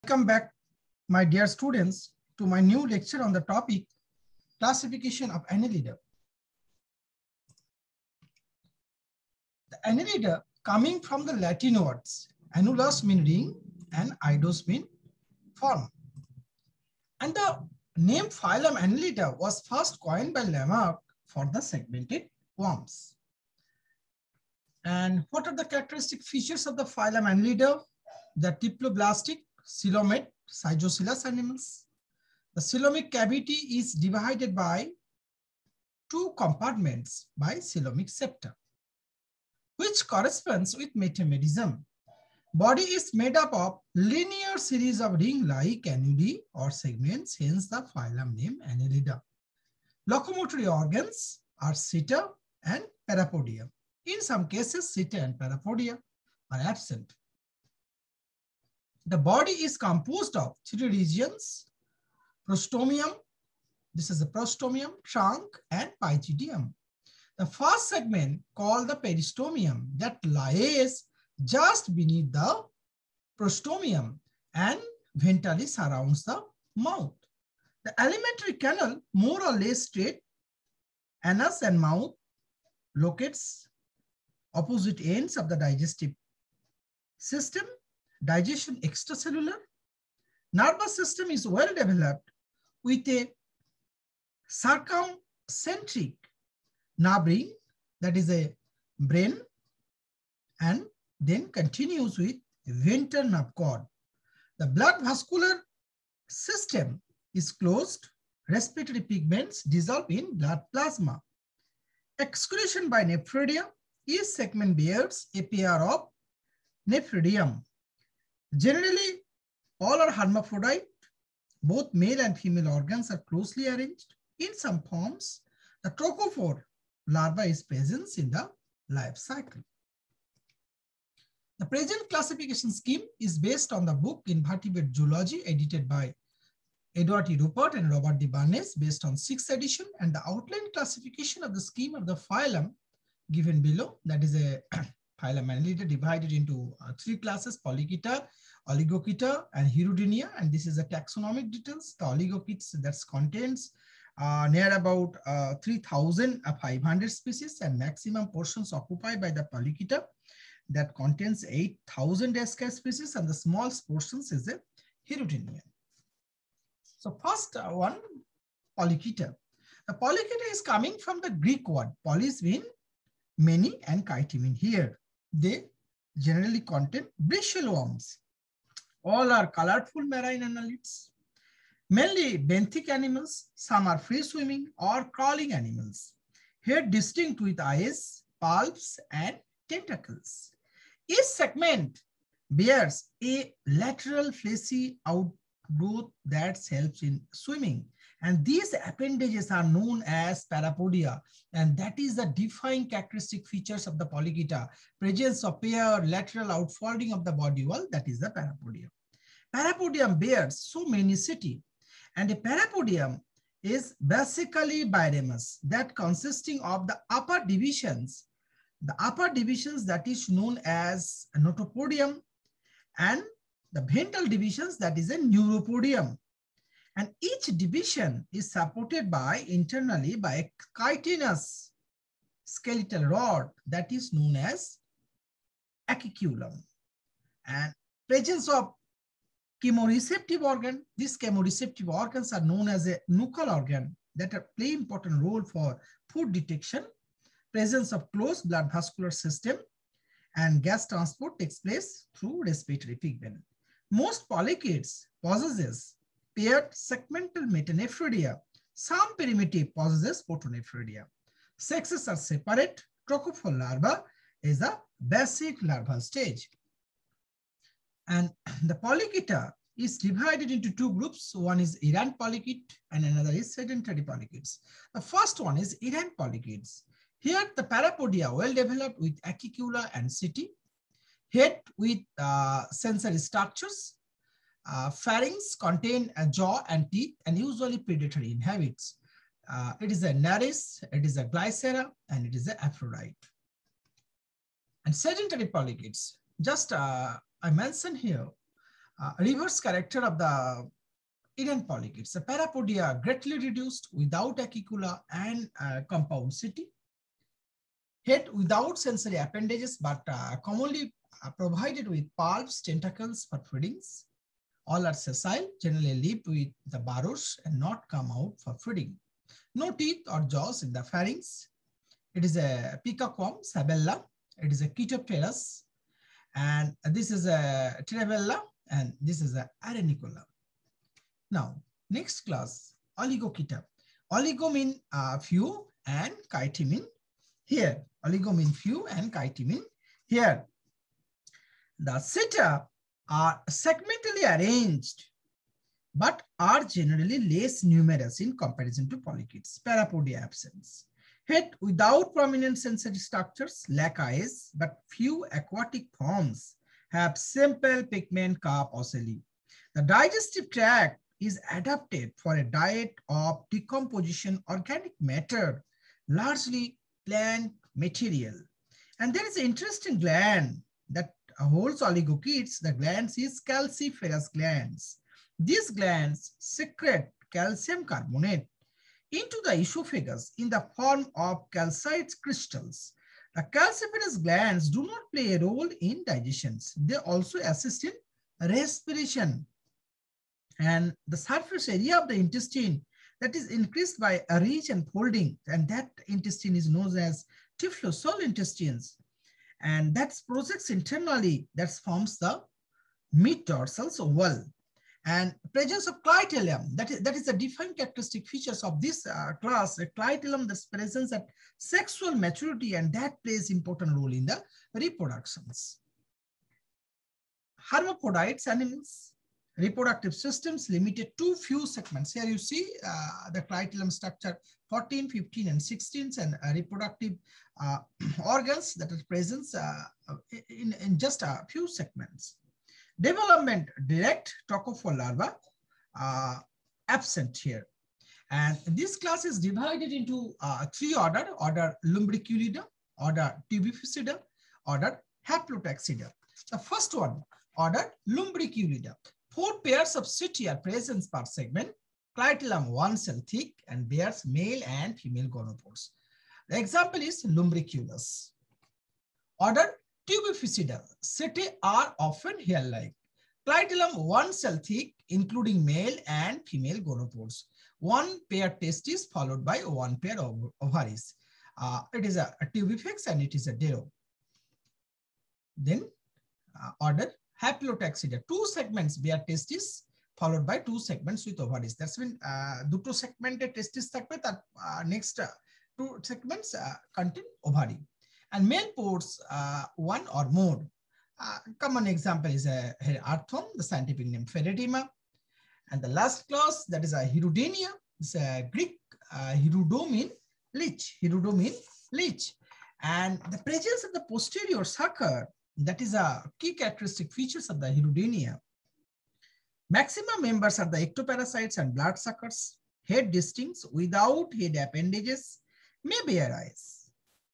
Welcome back, my dear students, to my new lecture on the topic classification of Annelida. The Annelida, coming from the Latin words annulus mean ring and eidos mean form. And the name phylum Annelida was first coined by Lamarck for the segmented worms. And what are the characteristic features of the phylum Annelida? The diploblastic, coelomate, zygosylous animals. The coelomic cavity is divided by two compartments by coelomic septa, which corresponds with metamerism. Body is made up of linear series of ring-like annuli or segments, hence the phylum name Annelida. Locomotory organs are seta and parapodia. In some cases, seta and parapodia are absent. The body is composed of three regions: prostomium, this is the prostomium, trunk, and pygidium. The first segment, called the peristomium, that lies just beneath the prostomium and ventrally surrounds the mouth. The alimentary canal, more or less straight, anus and mouth locates opposite ends of the digestive system. Digestion extracellular. Nervous system is well developed with a circumcentric nerve ring, that is a brain, and then continues with ventral nerve cord. The blood vascular system is closed. Respiratory pigments dissolve in blood plasma. Excretion by nephridia. Each segment bears a pair of nephridium. Generally, all are hermaphrodite. Both male and female organs are closely arranged. In some forms, the trochophore larva is present in the life cycle. The present classification scheme is based on the book Invertebrate Zoology, edited by Edward E. Rupert and Robert D. Barnes, based on 6th edition, and the outline classification of the scheme of the phylum given below, that is a phylum Annelida divided into three classes: Polychaeta, Oligochaeta, and Hirudinea. And this is the taxonomic details. The Oligochaeta that contains near about 3,500 species, and maximum portions occupied by the Polychaeta that contains 8,000 esca species, and the small portions is the Hirudinea. So first one, Polychaeta. The Polychaeta is coming from the Greek word polys mean many and chaete mean here. They generally contain bristle worms. All are colorful marine annelids. Mainly benthic animals. Some are free swimming or crawling animals. Head distinct with eyes, palps, and tentacles. Each segment bears a lateral fleshy outgrowth that helps in swimming. And these appendages are known as parapodia. And that is the defining characteristic features of the Polychaeta. Presence of pair lateral outfolding of the body wall, that is the parapodia. Parapodium bears so many setae. And a parapodium is basically biramous, that consisting of the upper divisions. The upper divisions that is known as a notopodium, and the ventral divisions that is a neuropodium. And each division is supported by internally by a chitinous skeletal rod that is known as aciculum. And presence of chemoreceptive organ. These chemoreceptive organs are known as a nuchal organ that play important role for food detection. Presence of closed blood vascular system, and gas transport takes place through respiratory pigment. Most polychaetes possesses paired segmental metanephridia. Some primitive possesses photonephridia. Sexes are separate. Trochophore larva is a basic larval stage. And the Polychaeta is divided into two groups. One is errant polychaete and another is sedentary polychaetes. The first one is errant polychaetes. Here the parapodia well developed with acicula and setae. Head with sensory structures. Pharynx contain a jaw and teeth and usually predatory in habits. It is a nares, it is a glycera, and it is a aphrodite. And sedentary polychaetes, just I mentioned here Reverse character of the Indian polychaetes. The parapodia greatly reduced without acicula and compound city. Head without sensory appendages, but commonly provided with palps, tentacles for feedings. All are sessile, generally live with the burrows and not come out for feeding. No teeth or jaws in the pharynx. It is a Picaquam sabella. It is a Chaetopteris. And this is a Teravella, and this is a Arenicola. Now, next class, Oligochaeta. Oligo mean few and chaetae mean here. Oligo mean few and chaetae mean here. The chaeta are segmentally arranged, but are generally less numerous in comparison to polychaetes. Parapodia absence. Head without prominent sensory structures, lack eyes, but few aquatic forms have simple pigment carp ocelli. The digestive tract is adapted for a diet of decomposition organic matter, largely plant material. And there is an interesting gland that holds oligochaetes. The glands is calciferous glands. These glands secrete calcium carbonate into the esophagus in the form of calcite crystals. The calciferous glands do not play a role in digestion. They also assist in respiration. And the surface area of the intestine that is increased by a ridge and folding, and that intestine is known as typhlosol intestines. And that projects internally, that forms the mid-dorsal wall. And presence of clitellum, that is a defined characteristic features of this class. A clitellum, that's presence at sexual maturity, and that plays important role in the reproductions. Hermaphrodites animals, reproductive systems limited to few segments. Here you see the clitellum structure 14, 15, and 16, and reproductive organs that are present in just a few segments. Development direct tocopher larva absent here. And this class is divided into three order Lumbriculida, order Tubifacida, order Haplotaxida. The first one, order Lumbriculida. 4 pairs of setae are present per segment. Clitellum 1 cell thick and bears male and female gonopores. The example is Lumbriculus. Order Tubifacida. Setae are often hair-like. Clitellum 1 cell thick, including male and female gonopores. 1 pair testes followed by 1 pair of ovaries. It is a tubifex and it is a dero. Then order Haplotaxida. 2 segments bear testes followed by 2 segments with ovaries. That's when duto segmented testes thakbe tar next 2 segments contain ovary. And male pores 1 or more. Common example is Arthon, the scientific name Pheredima. And the last class, that is a Hirudenia. It's a Greek Hirudo leech. Hirudo leech. And the presence of the posterior sucker, that is a key characteristic features of the Hirudenia. Maximum members are the ectoparasites and bloodsuckers. Head distinct without head appendages, may bear eyes.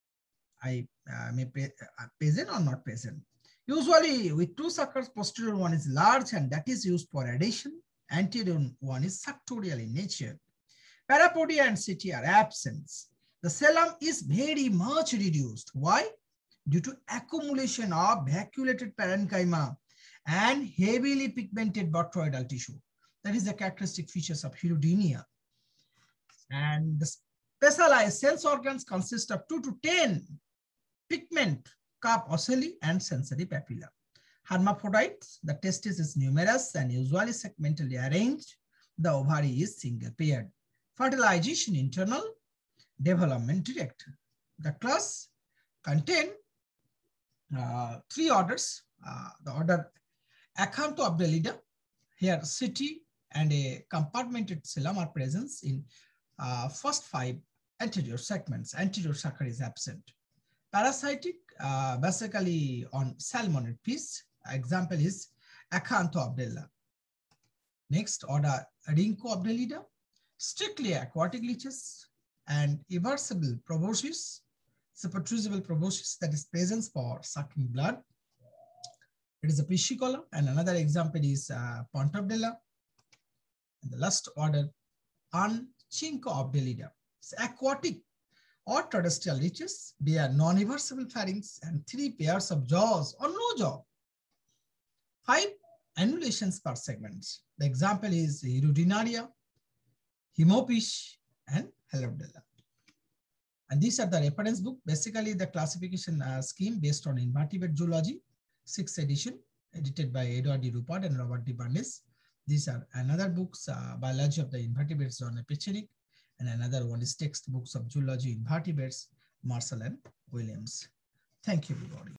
May present or not present. Usually with 2 suckers, posterior one is large and that is used for adhesion. Anterior one is suctorial in nature. Parapodia and setae are absent. The cellum is very much reduced. Why? Due to accumulation of vacuolated parenchyma and heavily pigmented botryoidal tissue. That is the characteristic features of Hirudenia. And the specialized sense organs consist of 2 to 10 pigment carp ocelli and sensory papilla. Hermaphrodites, the testis is numerous and usually segmentally arranged. The ovary is single paired. Fertilization internal, development direct. The class contain 3 orders. The order Acanthobdelida, here setae and a compartmented cellum are present in first 5 anterior segments. Anterior sucker is absent. Parasitic, basically on salmonid fish. Example is Acanthobdella. Next order Rhynchoabdelida, strictly aquatic leeches, and irreversible proboscis, supertrusible proboscis, that is presence for sucking blood. It is a piscicola, and another example is Pontobdella. And the last order, Unchincoobdelida. It's aquatic or terrestrial reaches, bear non-reversible pharynx and 3 pairs of jaws or no jaw. 5 annulations per segment. The example is Hirudinaria, Hemopis, and Halobdella. And these are the reference book, basically the classification scheme based on invertebrate zoology, 6th edition, edited by Edward D. Rupert and Robert D. Barnes. These are another books, Biology of the Invertebrates, John Pechenik, and another one is Textbooks of Zoology Invertebrates, Marshall and Williams. Thank you, everybody.